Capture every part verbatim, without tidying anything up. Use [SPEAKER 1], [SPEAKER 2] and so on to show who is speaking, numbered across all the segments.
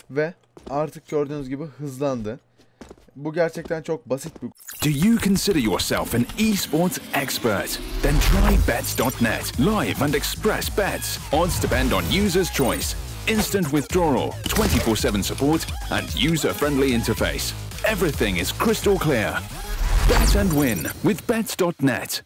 [SPEAKER 1] Ve artık gördüğünüz gibi hızlandı. Bu gerçekten çok basit bir...
[SPEAKER 2] Do you consider yourself an esports expert? Then try bets dot net. Live and express bets. Odds depend on user's choice. Instant withdrawal, twenty-four seven support, and user-friendly interface. Everything is crystal clear. Bet and win with bets dot net.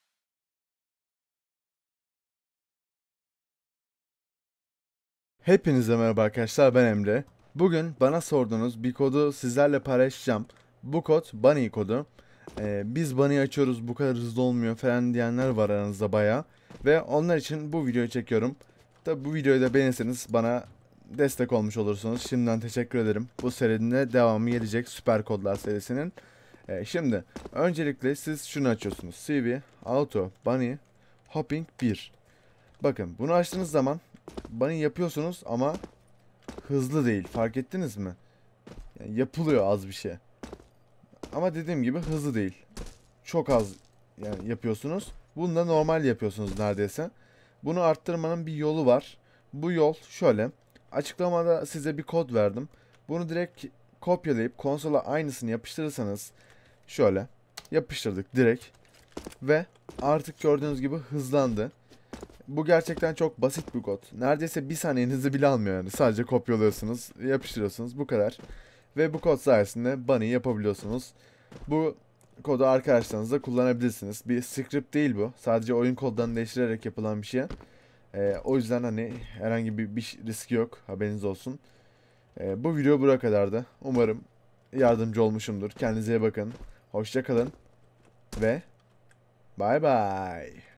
[SPEAKER 1] Hepinize merhaba arkadaşlar, ben Emre. Bugün bana sorduğunuz bir kodu sizlerle paylaşacağım. Bu kod Bunny kodu. Ee, biz Bunny'yi açıyoruz, bu kadar hızlı olmuyor falan diyenler var aranızda bayağı. Ve onlar için bu videoyu çekiyorum. Tabi bu videoyu da beğenirseniz bana destek olmuş olursunuz. Şimdiden teşekkür ederim. Bu serinin de devamı gelecek, Süper Kodlar serisinin. Ee, şimdi öncelikle siz şunu açıyorsunuz. C V, Auto, Bunny, Hopping bir. Bakın bunu açtığınız zaman Bunny yapıyorsunuz ama hızlı değil. Fark ettiniz mi? Yani yapılıyor az bir şey. Ama dediğim gibi hızlı değil. Çok az yani yapıyorsunuz. Bunu da normal yapıyorsunuz neredeyse. Bunu arttırmanın bir yolu var. Bu yol şöyle. Açıklamada size bir kod verdim. Bunu direkt kopyalayıp konsola aynısını yapıştırırsanız şöyle yapıştırdık direkt. Ve artık gördüğünüz gibi hızlandı. Bu gerçekten çok basit bir kod. Neredeyse bir saniyenizi bile almıyor yani. Sadece kopyalıyorsunuz, yapıştırıyorsunuz, bu kadar. Ve bu kod sayesinde Bunny yapabiliyorsunuz. Bu kodu arkadaşlarınızla kullanabilirsiniz. Bir script değil bu. Sadece oyun kodlarını değiştirerek yapılan bir şey. Ee, o yüzden hani herhangi bir, bir riski yok. Haberiniz olsun. Ee, bu video buraya kadardı. Umarım yardımcı olmuşumdur. Kendinize iyi bakın. Hoşça kalın. Ve bay bay.